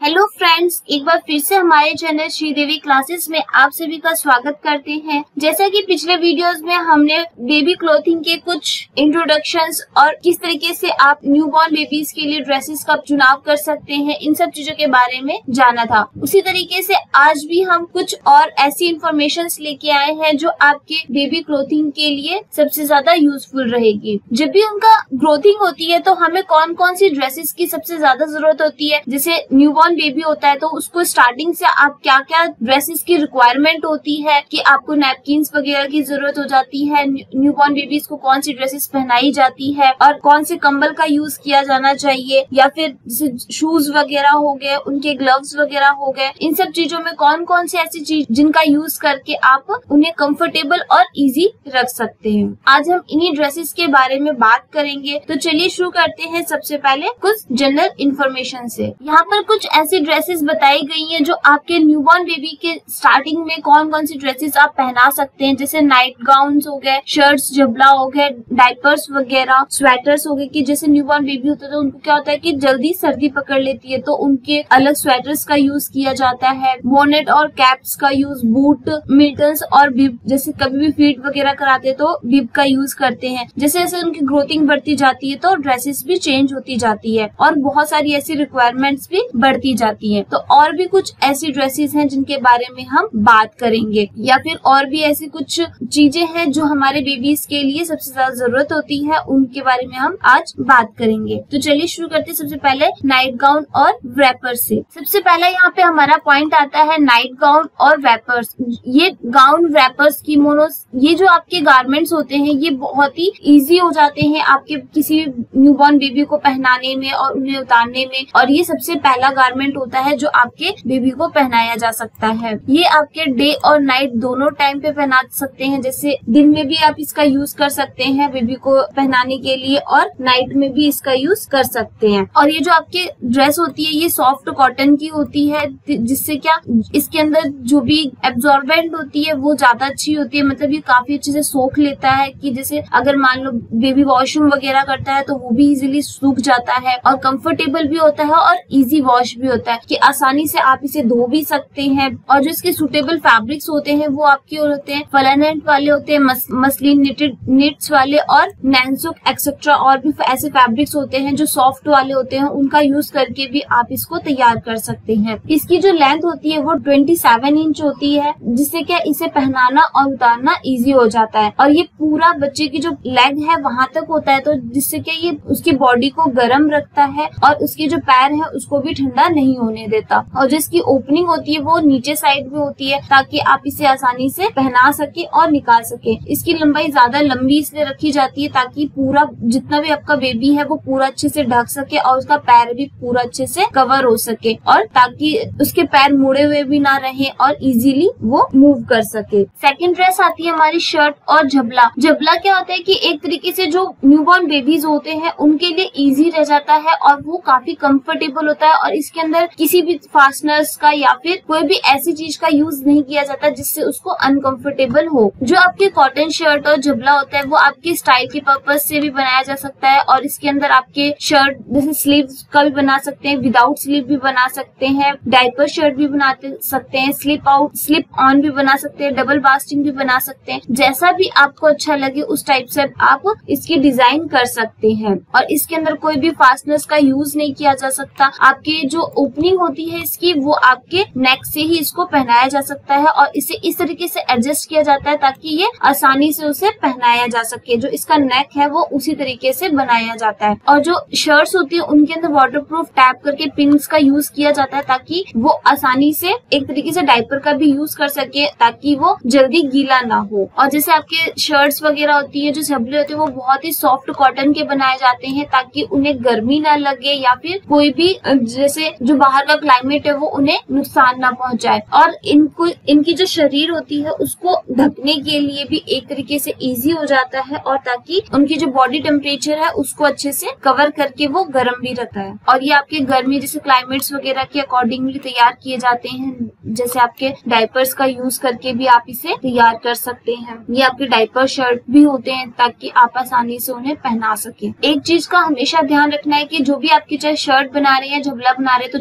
Hello friends, एक बार फिर से हमारे चैनल श्रीदेवी क्लासेस में आप सभी का स्वागत करते हैं। जैसा कि पिछले वीडियोस में हमने बेबी क्लोथिंग के कुछ इंट्रोडक्शंस और किस तरीके से आप न्यूबॉर्न बेबीज के लिए ड्रेसेस का चुनाव कर सकते हैं, इन सब चीजों के बारे में जाना था। उसी तरीके से आज भी हम कुछ और ऐसी इंफॉर्मेशन लेके आए हैं जो आपके बेबी क्लोथिंग के लिए सबसे ज्यादा यूजफुल रहेगी। जब भी उनका ग्रोथिंग होती है तो हमें कौन कौन सी ड्रेसेस की सबसे ज्यादा जरूरत होती है। जैसे न्यूबॉर्न बेबी होता है तो उसको स्टार्टिंग से आप क्या क्या ड्रेसेस की रिक्वायरमेंट होती है कि आपको नैपकिन्स वगैरह की जरूरत हो जाती है, न्यूबॉर्न बेबीज को कौन सी ड्रेसेस पहनाई जाती है और कौन से कंबल का यूज किया जाना चाहिए, या फिर शूज वगैरह हो गए, उनके ग्लव्स वगैरह हो गए। इन सब चीजों में कौन कौन सी ऐसी चीज जिनका यूज करके आप उन्हें कंफर्टेबल और इजी रख सकते हैं। आज हम इन्हीं ड्रेसेस के बारे में बात करेंगे। तो चलिए शुरू करते हैं सबसे पहले कुछ जनरल इंफॉर्मेशन से। यहाँ पर कुछ ऐसी ड्रेसेस बताई गई हैं जो आपके न्यूबॉर्न बेबी के स्टार्टिंग में कौन कौन सी ड्रेसेस आप पहना सकते हैं। जैसे नाइट गाउन्स हो गए, शर्ट्स, जबला हो गए, डायपर्स वगैरह, स्वेटर्स हो गए कि जैसे न्यूबॉर्न बेबी होता है तो उनको क्या होता है कि जल्दी सर्दी पकड़ लेती है तो उनके अलग स्वेटर्स का यूज किया जाता है। बोनेट और कैप्स का यूज, बूट, मिटन्स और बिब, जैसे कभी भी फीड वगैरह कराते हैं तो बिब का यूज करते हैं। जैसे जैसे उनकी ग्रोथिंग बढ़ती जाती है तो ड्रेसेस भी चेंज होती जाती है और बहुत सारी ऐसी रिक्वायरमेंट्स भी बढ़ती जाती हैं। तो और भी कुछ ऐसी ड्रेसेस हैं जिनके बारे में हम बात करेंगे, या फिर और भी ऐसी कुछ चीजें हैं जो हमारे बेबीज के लिए सबसे ज्यादा जरूरत होती है, उनके बारे में हम आज बात करेंगे। तो चलिए शुरू करते हैं सबसे पहले नाइट गाउन और रैपर से। सबसे पहले यहाँ पे हमारा पॉइंट आता है नाइट गाउन और रैपर्स। ये गाउन, रैपर्स, किमोनोस, ये जो आपके गारमेंट्स होते हैं ये बहुत ही इजी हो जाते हैं आपके किसी न्यूबॉर्न बेबी को पहनाने में और उन्हें उतारने में। और ये सबसे पहला गारमेंट होता है जो आपके बेबी को पहनाया जा सकता है। ये आपके डे और नाइट दोनों टाइम पे पहना सकते हैं। जैसे दिन में भी आप इसका यूज कर सकते हैं बेबी को पहनाने के लिए और नाइट में भी इसका यूज कर सकते हैं। और ये जो आपके ड्रेस होती है ये सॉफ्ट कॉटन की होती है, जिससे क्या इसके अंदर जो भी एब्जॉर्बेंट होती है वो ज्यादा अच्छी होती है। मतलब ये काफी अच्छे से सोख लेता है कि जैसे अगर मान लो बेबी वॉशरूम वगैरह करता है तो वो भी इजीली सूख जाता है और कंफर्टेबल भी होता है और इजी वॉश भी होता है कि आसानी से आप इसे धो भी सकते हैं। और जो इसके सुटेबल फैब्रिक्स होते हैं वो आपके होते हैं फ्लानेट वाले होते हैं, मसलिन, निटेड, निट्स वाले और नैनसोक एक्सेट्रा। और भी ऐसे फैब्रिक्स होते हैं जो सॉफ्ट वाले होते हैं, उनका यूज करके भी आप इसको तैयार कर सकते हैं। इसकी जो लेंथ होती है वो 27 इंच होती है, जिससे क्या इसे पहनाना और उतारना इजी हो जाता है। और ये पूरा बच्चे की जो लेग है वहां तक होता है, तो जिससे क्या ये उसकी बॉडी को गर्म रखता है और उसके जो पैर है उसको भी ठंडा नहीं होने देता। और जिसकी ओपनिंग होती है वो नीचे साइड में होती है ताकि आप इसे आसानी से पहना सके और निकाल सके। इसकी लंबाई ज्यादा लंबी इसलिए रखी जाती है ताकि पूरा जितना भी आपका बेबी है वो पूरा अच्छे से ढक सके और उसका पैर भी पूरा अच्छे से कवर हो सके, और ताकि उसके पैर मुड़े हुए भी ना रहे और इजीली वो मूव कर सके। सेकंड ड्रेस आती है हमारी शर्ट और झबला। झबला क्या होता है कि एक तरीके से जो न्यूबॉर्न बेबीज होते हैं उनके लिए इजी रह जाता है और वो काफी कंफर्टेबल होता है। और इसके अंदर किसी भी फास्टनर्स का या फिर कोई भी ऐसी चीज का यूज नहीं किया जाता जिससे उसको अनकंफर्टेबल हो। जो आपके कॉटन शर्ट और झबला होता है वो आपके स्टाइल के पर्पज से भी बनाया जा सकता है। और इसके अंदर आपके शर्ट जैसे स्लीव का भी बना सकते हैं, विदाउट स्लीव भी बना सकते हैं, डायपर शर्ट भी बना सकते हैं, स्लिप आउट, स्लिप ऑन भी बना सकते हैं, डबल बास्टिंग भी बना सकते हैं। जैसा भी आपको अच्छा लगे उस टाइप से आप इसकी डिजाइन कर सकते हैं। और इसके अंदर कोई भी फास्टनर्स का यूज नहीं किया जा सकता। आपकी जो ओपनिंग होती है इसकी वो आपके नेक से ही इसको पहनाया जा सकता है और इसे इस तरीके से एडजस्ट किया जाता है ताकि ये आसानी से उसे पहनाया जा सके। जो इसका नेक है वो उसी तरीके से बनाया जाता है। और जो शर्ट्स होती है उनके अंदर वाटरप्रूफ टैप करके पिन्स का यूज किया जाता है ताकि वो आसानी से एक तरीके से डायपर का भी यूज कर सके ताकि वो जल्दी गीला ना हो। और जैसे आपके शर्ट्स वगैरह होती है, जो झबले होते हैं वो बहुत ही सॉफ्ट कॉटन के बनाए जाते हैं ताकि उन्हें गर्मी ना लगे या फिर कोई भी जैसे जो बाहर का क्लाइमेट है वो उन्हें नुकसान ना पहुंचाए। और इनकी जो शरीर होती है उसको ढकने के लिए भी एक तरीके से इजी हो जाता है और ताकि उनकी जो बॉडी टेम्परेचर है उसको अच्छे से कवर करके वो गर्म भी रहता है। और ये आपके गर्मी जैसे क्लाइमेट्स वगैरह के अकॉर्डिंगली तैयार किए जाते हैं। जैसे आपके डायपर्स का यूज करके भी आप इसे तैयार कर सकते हैं। ये आपके डायपर शर्ट भी होते हैं ताकि आप आसानी से उन्हें पहना सके। एक चीज का हमेशा ध्यान रखना है कि जो भी आपकी चाहे शर्ट बना रहे हैं, झबला बना रहे हैं, तो जो उसकी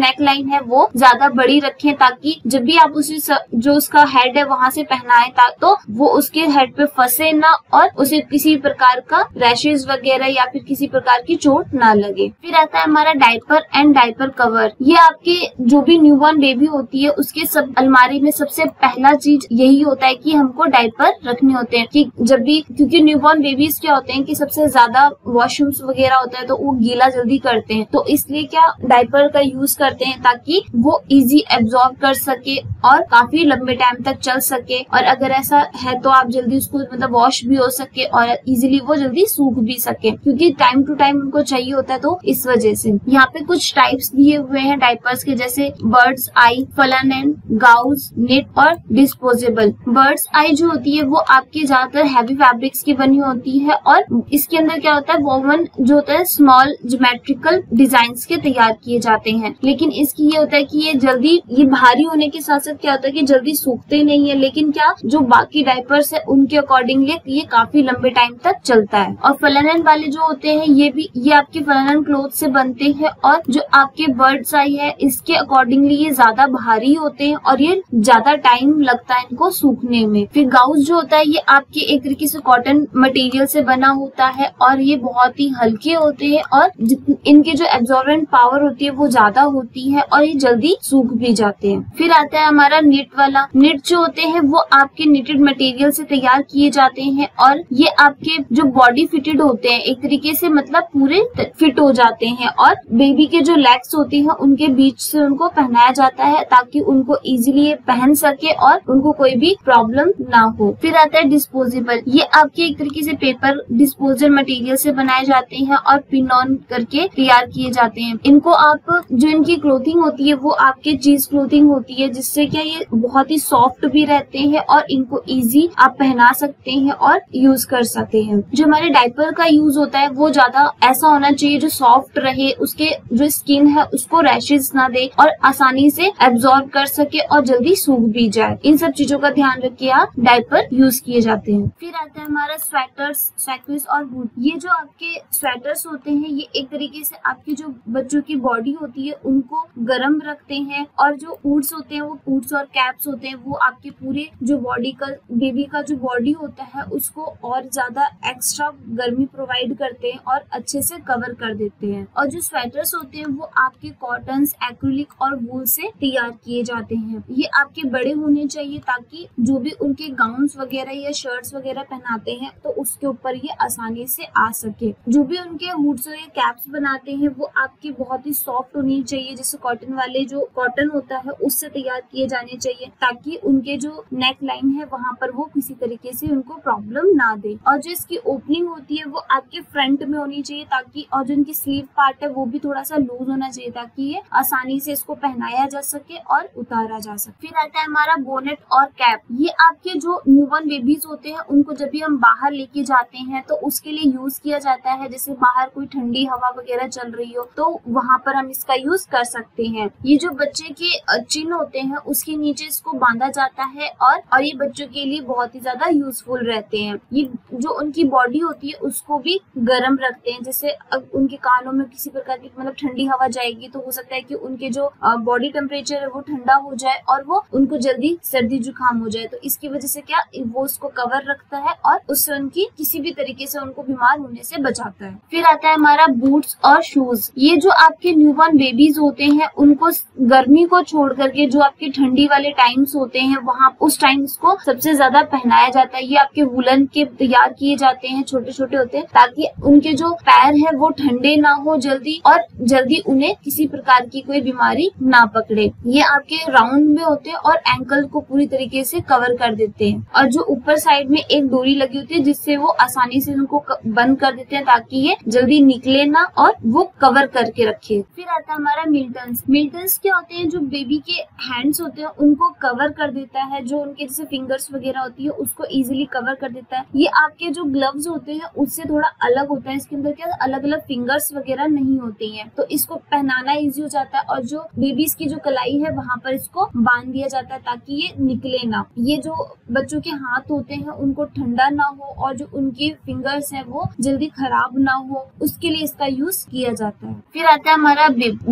नेक लाइन है वो ज्यादा बड़ी रखें, ताकि जब भी आप उसे जो उसका हेड है वहां से पहनाएं तो वो उसके हेड पे फंसे ना और उसे किसी प्रकार का रैशेज वगैरह या फिर किसी प्रकार की चोट ना लगे। फिर आता है हमारा डायपर एंड डायपर कवर। ये आपके जो भी न्यूबॉर्न बेबी होती है उसके सब अलमारी में सबसे पहला चीज यही होता है कि हमको डायपर रखने होते हैं, कि जब भी, क्योंकि न्यूबॉर्न बेबीज क्या होते हैं कि सबसे ज्यादा वॉशरूम्स वगैरह होता है तो वो गीला जल्दी करते हैं, तो इसलिए क्या डायपर का यूज करते हैं ताकि वो इजी एब्जॉर्ब कर सके और काफी लंबे टाइम तक चल सके, और अगर ऐसा है तो आप जल्दी उसको मतलब वॉश भी हो सके और इजीली वो जल्दी सूख भी सके, क्योंकि टाइम टू टाइम उनको चाहिए होता है। तो इस वजह से यहाँ पे कुछ टाइप्स दिए हुए हैं डायपर्स के, जैसे birds eye, flannel, gauze, knit और डिस्पोजेबल। बर्ड्स आई जो होती है वो आपके ज्यादातर हैवी फैब्रिक्स की बनी होती है और इसके अंदर क्या होता है, वोवन जो होता है स्मॉल ज्योमेट्रिकल डिजाइन्स के तैयार किए जाते हैं, लेकिन इसकी ये होता है कि ये भारी होने के साथ साथ क्या होता है कि जल्दी सूखते नहीं है, लेकिन क्या जो बाकी डायपर्स है उनके अकॉर्डिंगली ये काफी लंबे टाइम तक चलता है। और फलन वाले जो होते हैं ये आपके फलन क्लोथ से बनते हैं, और जो आपके बर्ड्स आई है इसके अकॉर्डिंगली ये ज्यादा भारी होते हैं और ये ज्यादा टाइम लगता है इनको सूखने में। फिर गाउज जो होता है ये आपके एक तरीके से कॉटन मटेरियल से बना होता है और ये बहुत ही हल्के होते हैं और इनके जो एब्जॉर्बेंट पावर होती है वो ज्यादा होती है और ये जल्दी सूख भी जाते हैं। फिर आता है हमारा निट वाला। निट जो होते हैं वो आपके निटेड मटेरियल से तैयार किए जाते हैं और ये आपके जो बॉडी फिटेड होते हैं एक तरीके से, मतलब पूरे फिट हो जाते हैं, और बेबी के जो लेग्स होते हैं उनके बीच से उनको पहनाया जाता है ताकि उनको इजीली पहन सके और उनको कोई भी प्रॉब्लम ना हो। फिर आता है डिस्पोजेबल। ये आपके एक तरीके से पेपर डिस्पोजल मटेरियल से बनाए जाते हैं और पिन ऑन करके तैयार किए जाते हैं। इनको आप जो इनकी क्लोथिंग होती है वो आपके चीज क्लोथिंग होती है, जिससे क्या ये बहुत ही सॉफ्ट भी रहते हैं और इनको इजी आप पहना सकते हैं और यूज कर सकते हैं। जो हमारे डायपर का यूज होता है वो ज्यादा ऐसा होना चाहिए जो सॉफ्ट रहे, उसके जो स्किन है उसको रैशेज ना दे और आसानी से एब्जॉर्ब कर सके और जल्दी सूख भी जाए। इन सब चीजों का ध्यान रखिए आप डायपर यूज किए जाते हैं। फिर आता है हमारा स्वेटर्स, सैक्स और हुड। ये जो आपके स्वेटर्स होते हैं ये एक तरीके से आपकी जो बच्चों की बॉडी होती है उनको गर्म रखते हैं, और जो हुड्स होते हैं वो हुड्स और कैप्स होते हैं वो आपके पूरे जो बॉडी का, बेबी का जो बॉडी होता है उसको और ज्यादा एक्स्ट्रा गर्मी प्रोवाइड करते हैं और अच्छे से कवर कर देते हैं। और जो स्वेटर्स होते हैं वो आपके कॉटन्स, एक्रिलिक और वूल से तैयार किए जाते हैं। ये आपके बड़े होने चाहिए ताकि जो भी उनके गाउन्स वगैरह या शर्ट्स वगैरह पहनाते हैं तो उसके ऊपर ये आसानी से आ सके। जो भी उनके हुड्स या कैप्स बनाते हैं वो आपके बहुत ही सॉफ्ट होनी चाहिए, जैसे कॉटन वाले जो कॉटन होता है उससे तैयार किए जाने चाहिए ताकि उनके जो नेक लाइन है वहां पर वो किसी तरीके से उनको प्रॉब्लम ना दे। और जो इसकी ओपनिंग होती है वो आपके फ्रंट में होनी चाहिए ताकि, और जो इनकी स्लीव पार्ट है वो भी थोड़ा सा लूज होना चाहिए ताकि ये आसानी से इसको पहनाया जा सके और उतारा जा सके। फिर आता है हमारा बोनेट और कैप। ये आपके जो न्यूबॉर्न बेबीज होते हैं उनको जब भी हम बाहर लेके जाते हैं तो उसके लिए यूज किया जाता है, जैसे बाहर कोई ठंडी हवा वगैरह चल रही हो तो वहां पर हम इसका यूज कर सकते हैं। ये जो बच्चे के चिन होते हैं उसके नीचे इसको बांधा जाता है और ये बच्चों के लिए बहुत ही ज्यादा यूजफुल रहते हैं। ये जो उनकी बॉडी होती है उसको भी गर्म रखते हैं, जैसे अब उनके कानों में किसी प्रकार की मतलब ठंडी हवा जाएगी तो हो सकता है कि उनके जो बॉडी टेम्परेचर है वो ठंडा हो जाए और वो उनको जल्दी सर्दी जुकाम हो जाए, तो इसकी वजह से क्या वो उसको कवर रखता है और उससे उनकी किसी भी तरीके से उनको बीमार होने से बचाता है। फिर आता है हमारा बूट्स और शूज। ये जो आपके न्यूबॉर्न बेबीज होते हैं उनको गर्मी को छोड़ करके जो आपके ठंडी वाले टाइम्स होते हैं वहाँ उस टाइम्स को सबसे ज्यादा पहनाया जाता है। ये आपके वुलन के तैयार किए जाते हैं, छोटे छोटे होते हैं ताकि उनके जो पैर है वो ठंडे ना हो जल्दी और जल्दी उन्हें किसी प्रकार की कोई बीमारी ना पकड़े। ये आपके राउंड में होते हैं और एंकल को पूरी तरीके से कवर कर देते हैं, और जो ऊपर साइड में एक डोरी लगी होती है जिससे वो आसानी से उनको बंद कर देते हैं ताकि ये जल्दी निकले ना और वो कवर करके रखे। फिर आता है हमारा मिल्टन्स। मिल्टन्स क्या होते हैं, जो बेबी के हैंड्स होते हैं उनको कवर कर देता है, जो उनके जैसे फिंगर्स वगैरह होती है उसको इजीली कवर कर देता है। ये आपके जो ग्लव्स होते हैं उससे थोड़ा अलग होता है, इसके अंदर क्या अलग अलग फिंगर्स वगैरह नहीं होती हैं, तो इसको पहनाना इजी हो जाता है और जो बेबीज की जो कलाई है वहां पर इसको बांध दिया जाता है ताकि ये निकले ना। ये जो बच्चों के हाथ होते हैं उनको ठंडा ना हो और जो उनके फिंगर्स हैं वो जल्दी खराब ना हो, उसके लिए इसका यूज किया जाता है। फिर आता है हमारा बिब। बिब जो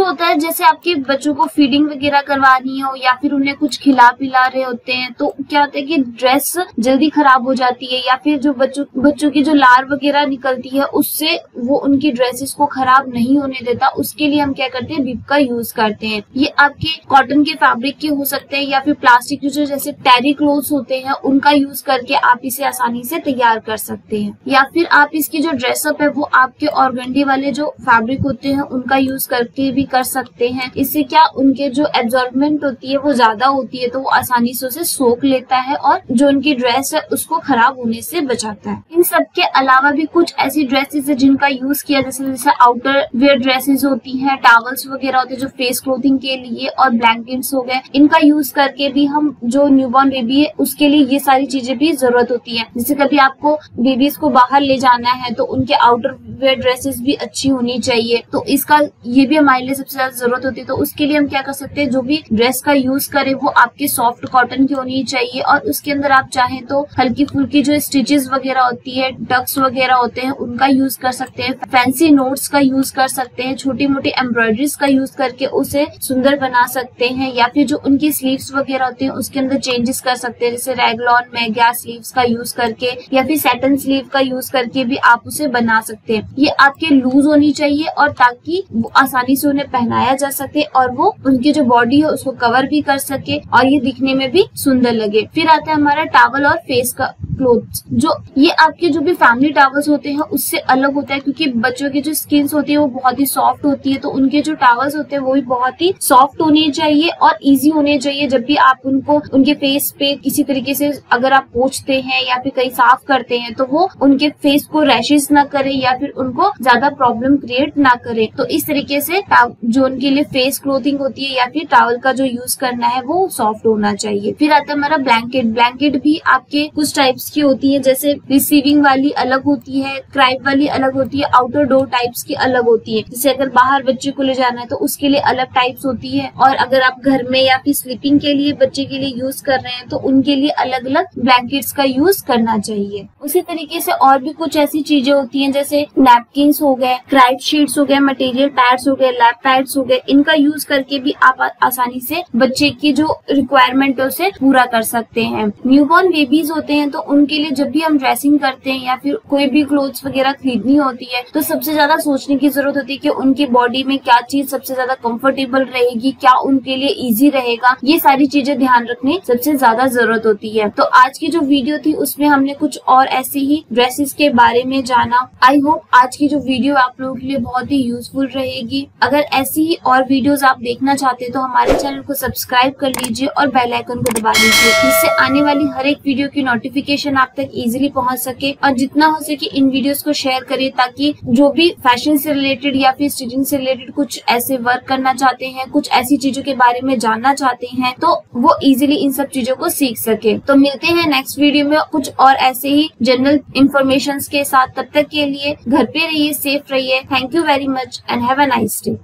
होता है जैसे आपके बच्चों को फीडिंग वगैरह करवानी हो या फिर उन्हें कुछ खिला पिला रहे होते हैं, तो क्या होता है कि ड्रेस जल्दी खराब हो जाती है या फिर जो बच्चों की जो लार वगैरह निकलती है उससे वो उनकी ड्रेसेस को खराब नहीं होने देता। उसके लिए हम क्या करते हैं, बिब का यूज करते हैं। ये आपके कॉटन के फैब्रिक के हो सकते हैं या फिर प्लास्टिक के जो जैसे टेरी क्लोथ्स होते हैं उनका यूज करके आप इसे आसानी से तैयार कर सकते हैं। या फिर आप इसकी जो ड्रेसअप है वो आपके ऑर्गेंडी वाले जो फैब्रिक होते हैं उनका यूज करके भी कर सकते हैं। इससे क्या उनके जो एब्जॉर्बमेंट होती है वो ज्यादा होती है, तो वो आसानी से उसे सोख लेता है और जो उनकी ड्रेस है उसको खराब होने से बचाता है। इन सब के अलावा भी कुछ ऐसी ड्रेसेस है जिनका यूज किया जैसे आउटर वेयर ड्रेसेस होती हैं, टॉवल्स वगैरह होते हैं जो फेस क्लोथिंग के लिए, और ब्लैंकेट्स हो गए, इनका यूज करके भी हम जो न्यूबॉर्न बेबी है उसके लिए ये सारी चीजें भी जरूरत होती है। जैसे कभी आपको बेबीज को बाहर ले जाना है तो उनके आउटर वेयर ड्रेसेस भी अच्छी होनी चाहिए, तो इसका ये भी हमारे लिए सबसे ज्यादा जरूरत होती है। तो उसके लिए हम क्या कर सकते हैं, जो भी ड्रेस का यूज करें वो आपके सॉफ्ट कॉटन की होनी चाहिए और उसके अंदर आप चाहें तो हल्की फुल्की जो स्टिचेस वगैरह होती है, टक्स वगैरह होते हैं, उनका यूज कर सकते हैं, फैंसी नोट्स का यूज कर सकते हैं, छोटी मोटी एम्ब्रॉयडरीज का यूज करके उसे सुंदर बना सकते हैं, या फिर जो उनकी स्लीव्स वगैरह होती हैं उसके अंदर चेंजेस कर सकते हैं, जैसे रैगलॉन में गैस स्लीव्स का यूज करके या फिर सैटन स्लीव का यूज करके भी आप उसे बना सकते हैं। ये आपके लूज होनी चाहिए और ताकि आसानी से उन्हें पहनाया जा सके और वो उनकी जो बॉडी है उसको कवर भी कर सके और ये दिखने में भी सुंदर लगे। फिर आता है हमारा टॉवल और फेस का क्लोथ्स। जो ये आपके जो भी फैमिली टॉवल्स होते हैं उससे अलग होता है, क्योंकि बच्चों की जो स्किन होती है वो बहुत ही सॉफ्ट होती है, तो उनके जो टॉवल्स होते हैं वो भी बहुत ही सॉफ्ट होने चाहिए और इजी होने चाहिए। जब भी आप उनको उनके फेस पे किसी तरीके से अगर आप पोंछते हैं या फिर कहीं साफ करते हैं तो वो उनके फेस को रैशेस ना करे या फिर उनको ज्यादा प्रॉब्लम क्रिएट ना करे। तो इस तरीके से जो उनके लिए फेस क्लोथिंग होती है या फिर टॉवल का जो यूज करना है वो सॉफ्ट होना चाहिए। फिर आता है हमारा ब्लैंकेट। ब्लैंकेट भी आपके कुछ टाइप्स की होती है, जैसे रिसीविंग वाली अलग होती है, क्राइब वाली अलग होती है, आउटर डोर टाइप्स की अलग होती है। जैसे अगर बाहर बच्चे को ले जाना है तो उसके लिए अलग टाइप्स होती है, और अगर आप घर में या फिर स्लीपिंग के लिए बच्चे के लिए यूज कर रहे हैं तो उनके लिए अलग अलग ब्लैंकेट्स का यूज करना चाहिए। उसी तरीके से और भी कुछ ऐसी चीजें होती हैं जैसे नैपकिन्स हो गए, क्राइब शीट्स हो गए, मटेरियल पैड्स हो गए, लैप पैड्स हो गए, इनका यूज करके भी आप आसानी से बच्चे की जो रिक्वायरमेंट है उसे पूरा कर सकते हैं। न्यूबॉर्न बेबीज होते हैं तो उनके लिए जब भी हम ड्रेसिंग करते हैं या फिर कोई भी क्लोथ्स वगैरह खरीदनी होती है तो सबसे ज्यादा सोचने की जरूरत होती है कि उनकी बॉडी में क्या चीज सबसे ज्यादा कंफर्टेबल रहेगी, क्या उनके लिए इजी रहेगा, ये सारी चीजें ध्यान रखने सबसे ज्यादा जरूरत होती है। तो आज की जो वीडियो थी उसमें हमने कुछ और ऐसे ही ड्रेसेस के बारे में जाना। आई होप आज की जो वीडियो आप लोगों के लिए बहुत ही यूजफुल रहेगी। अगर ऐसी ही और वीडियोस आप देखना चाहते हैं तो हमारे चैनल को सब्सक्राइब कर लीजिए और बेल आइकन को दबा लीजिए, जिससे आने वाली हर एक वीडियो की नोटिफिकेशन आप तक इजीली पहुंच सके। और जितना हो सके इन वीडियोस को शेयर करिए ताकि जो भी फैशन से रिलेटेड या फिर स्टिचिंग से रिलेटेड कुछ ऐसे वर्क करना चाहते हैं, कुछ ऐसी चीजों के बारे में जानना चाहते हैं तो वो इजीली इन सब चीजों को सीख सके। तो मिलते हैं नेक्स्ट वीडियो में कुछ और ऐसे ही जनरल इंफॉर्मेशन के साथ। तब तक के लिए घर पे रहिए, सेफ रहिए। Thank you very much and have a nice day.